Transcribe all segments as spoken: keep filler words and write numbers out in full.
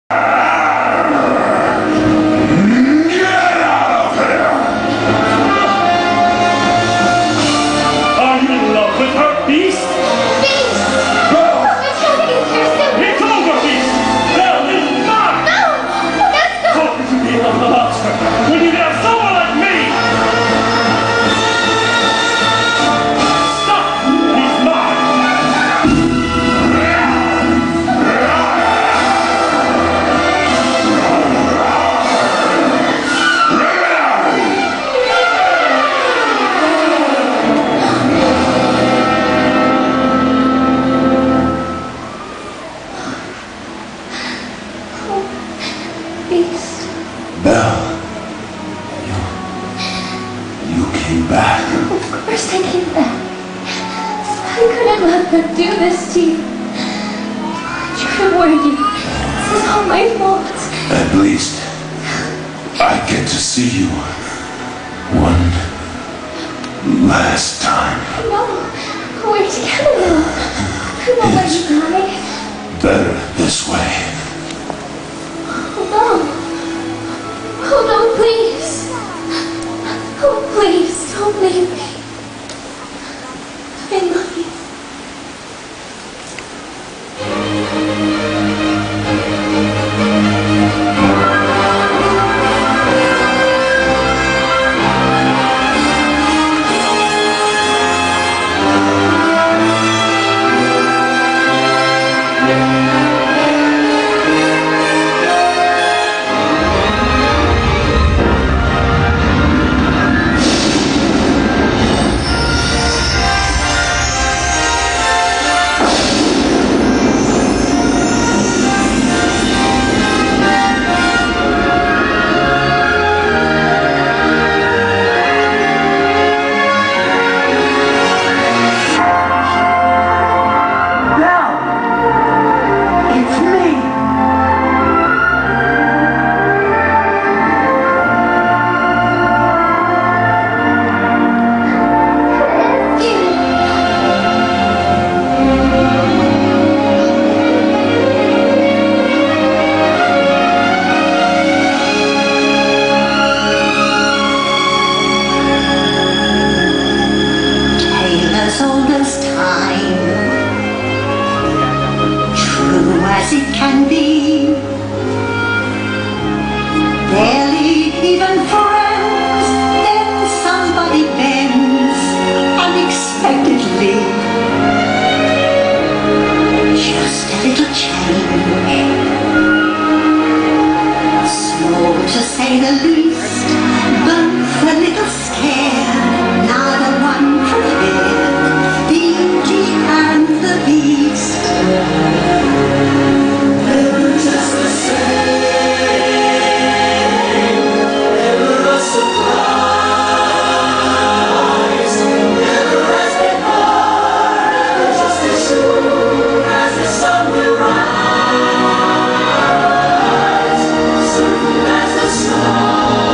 Belle, you, you came back. Of course I came back. I couldn't let them do this to you. I tried to warn you. This is all my fault. At least, I get to see you one last time. No, we're together now. I won't let you die. Better this way. Oh no. Oh no, please. Oh please, don't leave me. I love you. Oldest time, true as it can be, barely even friends, then somebody bends unexpectedly. Just a little change, small to say the least, both a little scared, neither one prepared. Beauty and the Beast, never just the same, never a surprise, never as before, just as soon as the sun will rise, certain as the stars.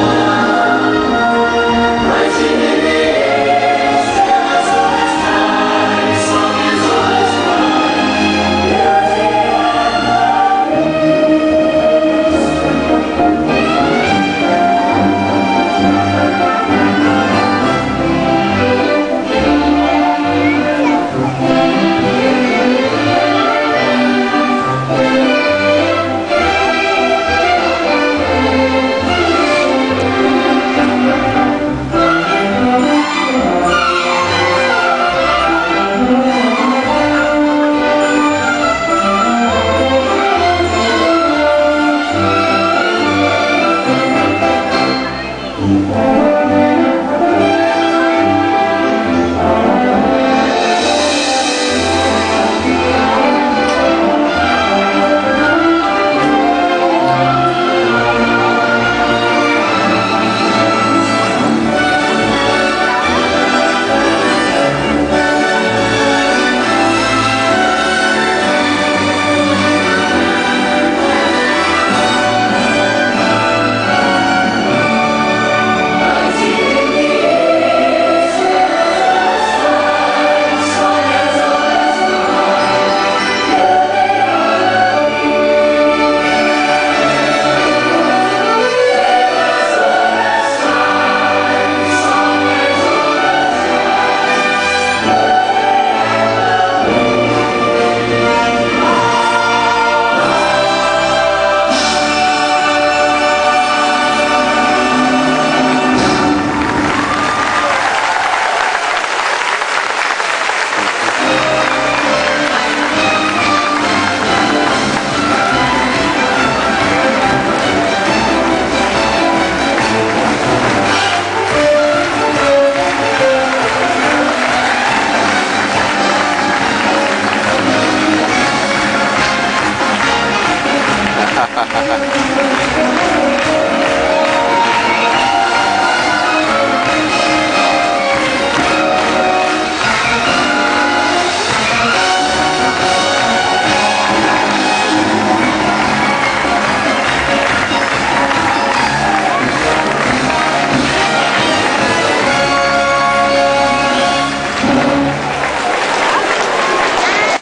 Ha ha ha.